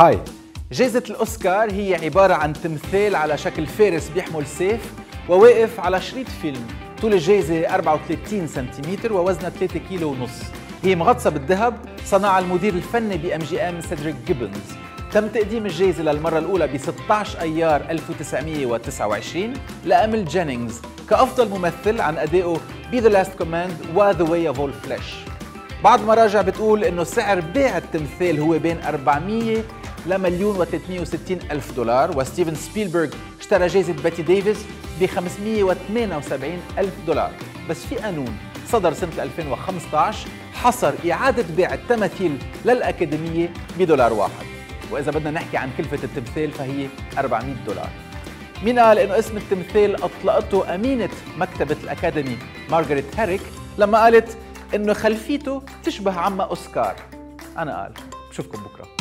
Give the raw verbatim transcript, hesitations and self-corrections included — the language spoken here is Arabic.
هاي جائزة الأوسكار هي عبارة عن تمثال على شكل فارس بيحمل سيف وواقف على شريط فيلم. طول الجائزة أربعة وثلاثين سنتيمتر ووزنها ثلاثة كيلو ونص. هي مغطسة بالذهب، صنعها المدير الفني بأم جي أم سيدريك جيبنز. تم تقديم الجائزة للمرة الأولى ب ستة عشر أيار ألف وتسعمئة وتسعة وعشرين لأمل جينينغز كأفضل ممثل عن أدائه ب The Last Command و The Way of All Flesh. بعض مراجع بتقول إنه سعر بيع التمثال هو بين أربعمئة لمليون وثلاثمئة وستين ألف دولار، وستيفن سبيلبرغ اشترى جائزة بيتي ديفيس ب خمسمئة وثمانية وسبعين ألف دولار. بس في قانون صدر سنة ألفين وخمسة عشر حصر إعادة بيع التماثيل للأكاديمية بدولار واحد، وإذا بدنا نحكي عن كلفة التمثال فهي أربعمئة دولار. مين قال إنه اسم التمثال أطلقته أمينة مكتبة الأكاديمي مارغريت هاريك لما قالت إنه خلفيته تشبه عمها أوسكار؟ أنا قال بشوفكم بكرة.